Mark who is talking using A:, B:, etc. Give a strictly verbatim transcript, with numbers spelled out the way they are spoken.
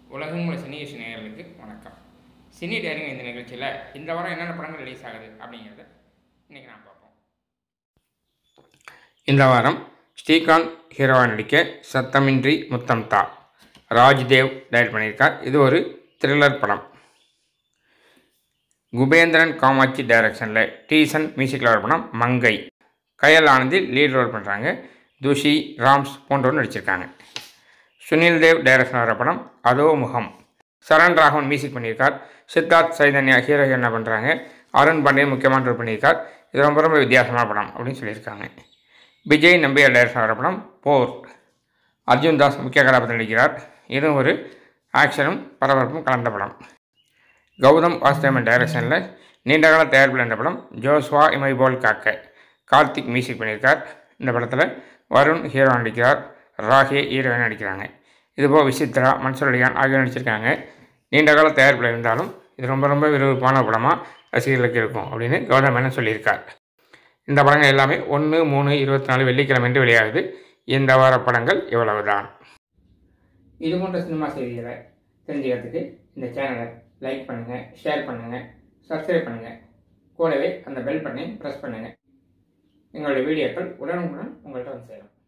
A: உலகம் உள்ள சினி நேயர்களுக்கு வணக்கம். சினி டேரிங் இந்த நிகழ்ச்சியில் இந்த வாரம் என்னென்ன படங்கள் ரிலீஸ் ஆகுது அப்படிங்கிறத இன்றைக்கி நான் பார்ப்போம். இந்த வாரம் ஸ்ரீகாந்த் ஹீரோவாக நடிக்க சத்தமின்றி முத்தம் தா ராஜ்தேவ் டைரக்ட் பண்ணியிருக்கார். இது ஒரு த்ரில்லர் படம். குபேந்திரன் காமாட்சி டைரக்ஷனில் டீசன் மியூசிக்கில் வர படம் மங்கை. கயல் ஆனந்தி லீட் ரோல் பண்ணுறாங்க. துஷி, ராம்ஸ் போன்றவர் நடிச்சிருக்காங்க. சுனில் தேவ் டைரக்ஷன் வர படம் அதோ முகம். சரண் ராகவன் மியூசிக் பண்ணியிருக்கார். சித்தார்த் சைதன்யா ஹீரோ என்ன பண்ணுறாங்க. அருண் பாண்டியன் முக்கியமான ரோல் பண்ணியிருக்கார். இது ரொம்ப ரொம்ப வித்தியாசமான படம் அப்படின்னு சொல்லியிருக்காங்க. விஜய் நம்பியார் டைரக்ஷன் வர படம் போர். அர்ஜுன் தாஸ் முக்கிய கதாபாத்திரம் நடிக்கிறார். இதுவும் ஒரு ஆக்ஷனும் பரபரப்பும் கலந்த படம். கௌதம் வாசுதேவன் டைரக்ஷனில் நீண்டகால தயாரிப்பில் இருந்த படம் ஜோஸ்வா இமை போல் காக்க. கார்த்திக் மியூசிக் பண்ணியிருக்கார். இந்த படத்தில் வருண் ஹீரோ நடிக்கிறார். ராகே ஹீரோயின் நடிக்கிறாங்க. இதுபோல் விசித்ரா, மன்சூர் அலிகான் ஆகியோர் நடிச்சிருக்காங்க. நீண்ட கால தயாரிப்பில் இருந்தாலும் இது ரொம்ப ரொம்ப விறுவிறுப்பான படமாக ரசிகர்களுக்கு இருக்கும் அப்படின்னு கௌதம் மேனன் சொல்லியிருக்கார். இந்த படங்கள் எல்லாமே ஒன்று மூணு இருபத்தி நாலு வெள்ளிக்கிழமை என்று வெளியாகுது. இந்த வார படங்கள் இவ்வளவு தான். இது போன்ற சினிமா செய்திகளை தெரிஞ்சுக்கிறதுக்கு இந்த சேனலை லைக் பண்ணுங்கள், ஷேர் பண்ணுங்கள், சப்ஸ்கிரைப் பண்ணுங்கள். கூடவே அந்த பெல் பட்டனை ப்ரெஸ் பண்ணுங்கள். எங்களுடைய வீடியோக்கள் உடனுக்குடன் உங்கள்கிட்ட வந்து சேரும்.